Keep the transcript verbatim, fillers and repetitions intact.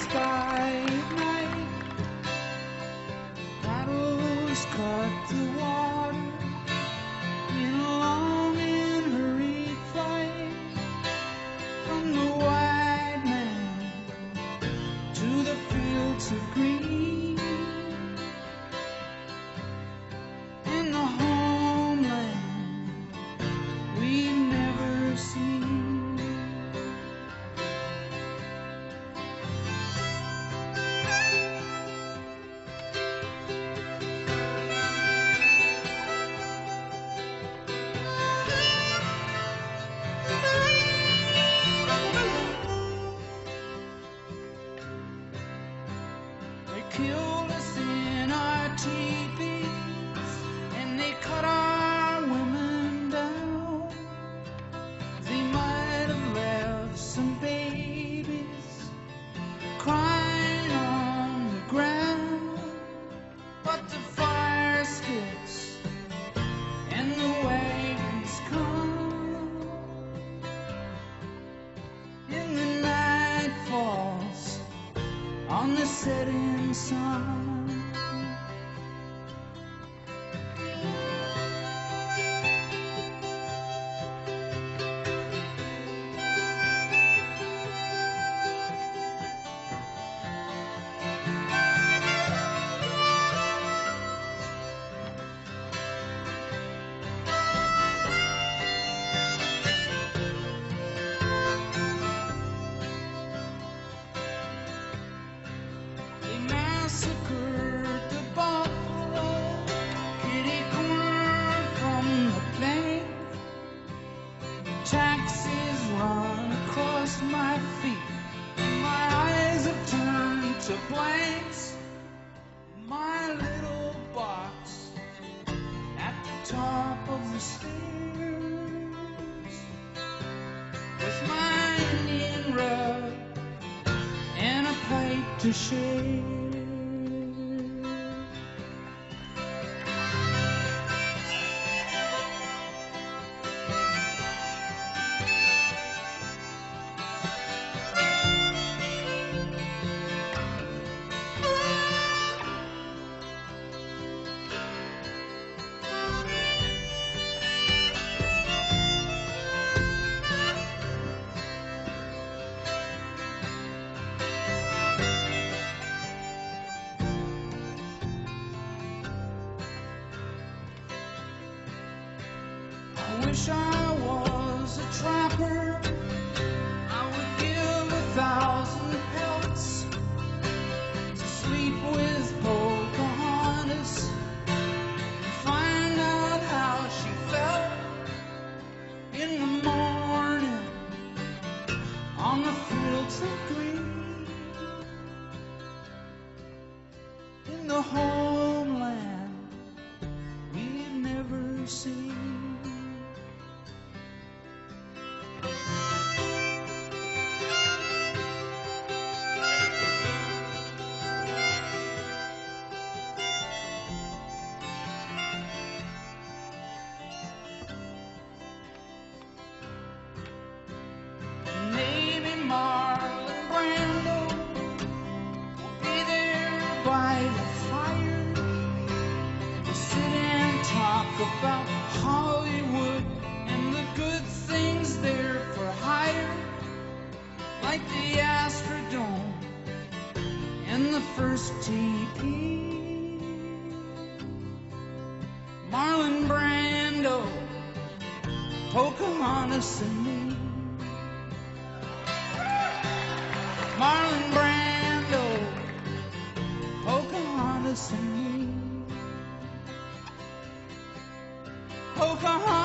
sky at night. Paddles cut the water in a long and hurried flight from the white man to the fields of green and the homeland we've never seen. Killed us in our teepees, and they cut our women down. They might have left some babies crying on the ground, but the fire sticks and the wagons come, and the night falls on the setting sun. They massacred the buffalo, kitty corn from the bank. Taxis run across my feet, and my eyes have turned to blanks. In my little box at the top of the stairs, with my Indian rug and a pipe to share. I wish I was a trapper. I would give a thousand pelts to sleep with Pocahontas and find out how she felt in the morning on the fields of green in the homeland we've never seen. Maybe Marlon Brando will be there by the fire to sit and talk about Hollywood and the good things there for hire, like the Astrodome and the first T P. Marlon Brando, Pocahontas and me. Marlon Brando, Pocahontas and me. Pocahontas.